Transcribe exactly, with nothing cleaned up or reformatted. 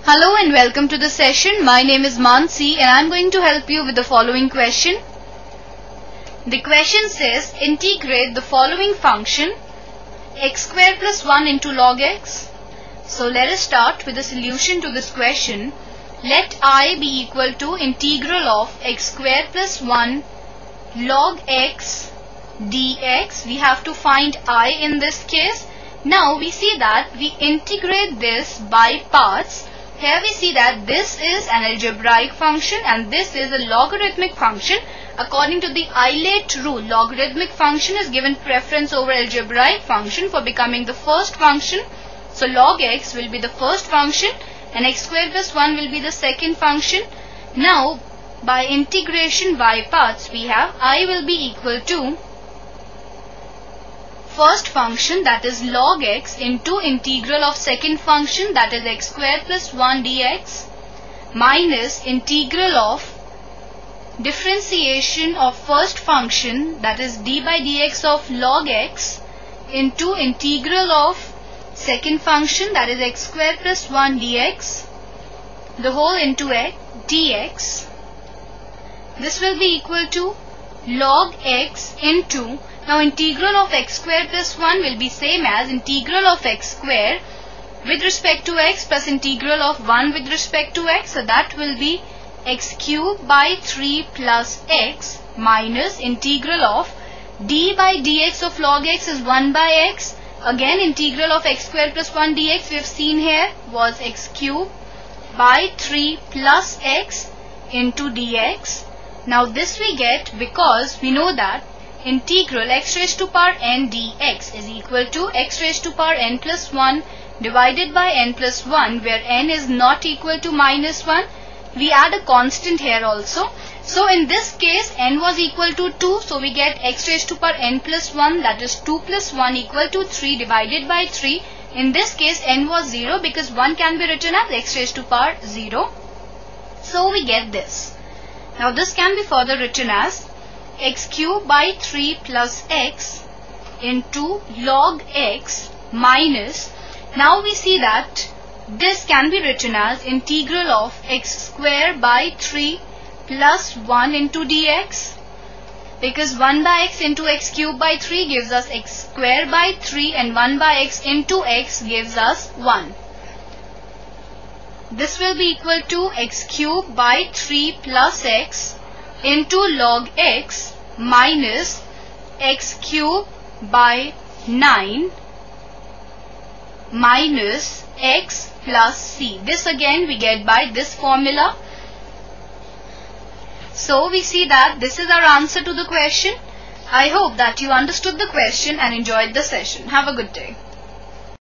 Hello and welcome to the session. My name is Mansi and I am going to help you with the following question. The question says integrate the following function x square plus one into log x. So let us start with the solution to this question. Let I be equal to integral of x square plus one log x dx. We have to find I in this case. Now we see that we integrate this by parts. Here we see that this is an algebraic function and this is a logarithmic function. According to the Eilert rule, logarithmic function is given preference over algebraic function for becoming the first function. So log x will be the first function and x square plus one will be the second function. Now by integration by parts we have I will be equal to first function, that is log x, into integral of second function, that is x square plus one dx, minus integral of differentiation of first function, that is d by dx of log x, into integral of second function, that is x square plus one dx, the whole into x dx. This will be equal to log x into, now integral of x square plus one will be same as integral of x square with respect to x plus integral of one with respect to x. So that will be x cube by three plus x minus integral of d by dx of log x is one by x. Again integral of x square plus one dx we have seen here was x cube by three plus x into dx. Now this we get because we know that integral x raised to power n dx is equal to x raised to power n plus one divided by n plus one, where n is not equal to minus one. We add a constant here also. So in this case n was equal to two, so we get x raised to power n plus one, that is two plus one equal to three divided by three. In this case n was zero because one can be written as x raised to power zero. So we get this. Now this can be further written as x cube by three plus x into log x minus, now we see that this can be written as integral of x square by three plus one into dx, because one by x into x cube by three gives us x square by three and one by x into x gives us one. This will be equal to x cube by three plus x into log x minus x cube by nine minus x plus c. This again we get by this formula. So we see that this is our answer to the question. I hope that you understood the question and enjoyed the session. Have a good day.